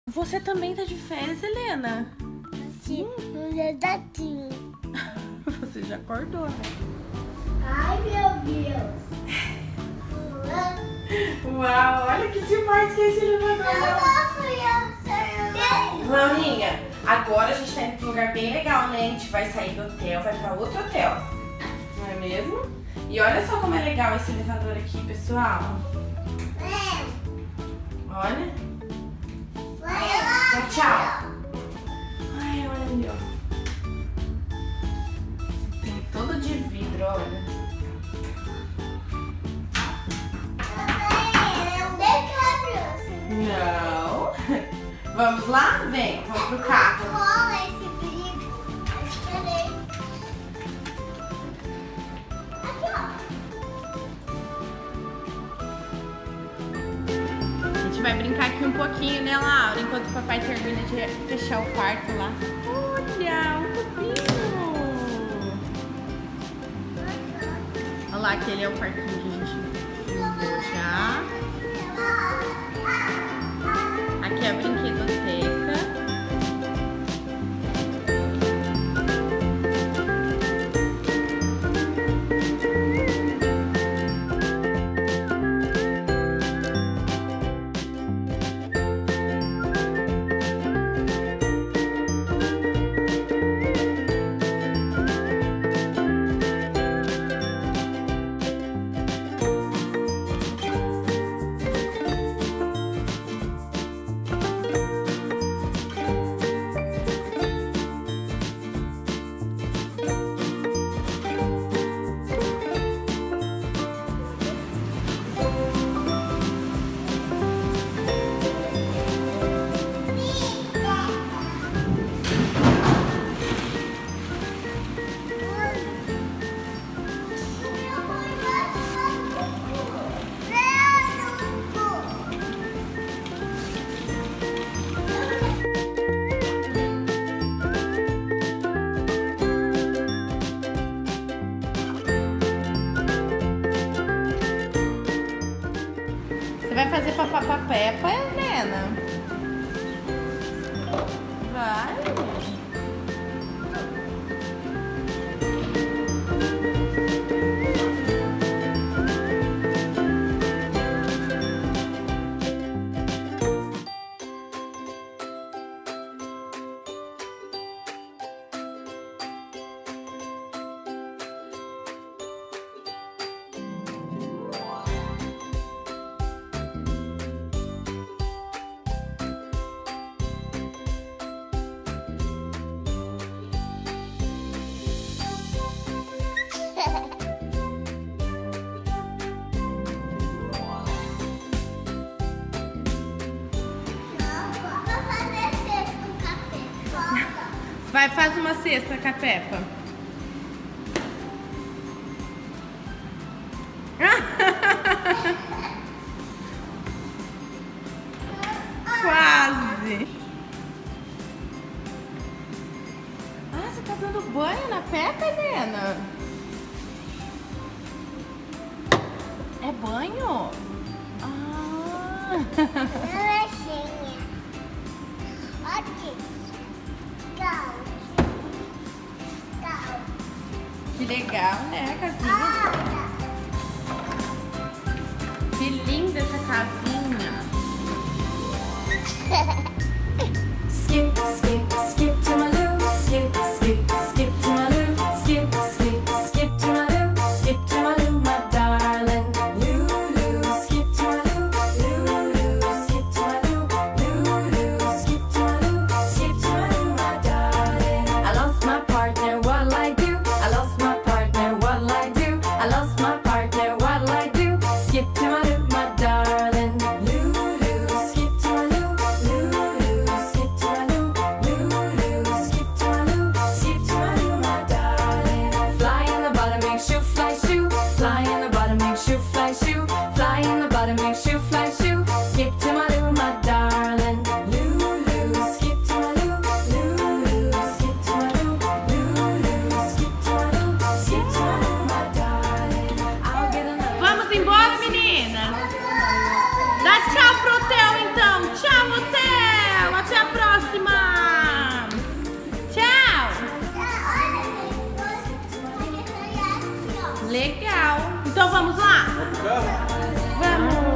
Você também tá de férias, Helena? Sim, no verdadinho. Você já acordou, né? Ai, meu Deus. Uau, olha que demais que é esse elevador. Laurinha, agora a gente tá indo pra um lugar bem legal, né? A gente vai sair do hotel, vai pra outro hotel. Não é mesmo? E olha só como é legal esse elevador aqui, pessoal. Olha. Tchau. Ai, olha ali, ó. Tem todo de vidro, olha. Não. Vamos lá? Vem, vamos pro carro. Esse brinco. Aqui, ó. A gente vai brincar aqui um pouquinho, né, Laura? Enquanto o papai termina de fechar o quarto lá. Olha, um pouquinho. Olha lá, aquele é o parquinho que a gente filmou já. Aqui é a brinquedoteca. Vai fazer papapá Peppa, Helena? Vai. Vai, faz uma cesta com a Peppa. Quase. Ah, você tá dando banho na Peppa, Helena? É banho? Ah. Que legal, né, a casinha? Que linda essa casinha. Skip, skip, skip to my loo. Skip, skip, skip to my loo. Skip, skip, skip to my loo. Skip to my loo, my darling. Loo, loo, skip to my loo. Loo, loo, skip to my loo. Loo, loo, skip to my loo. Skip to my loo, my darling. I lost my partner, what'll I do? I lost my partner, what'll I do? I lost my partner, what'll I do? Skip to my loo, my darling. Loo, loo, skip to my loo. Loo, Legal. Então vamos lá? Vamos pro carro? Vamos.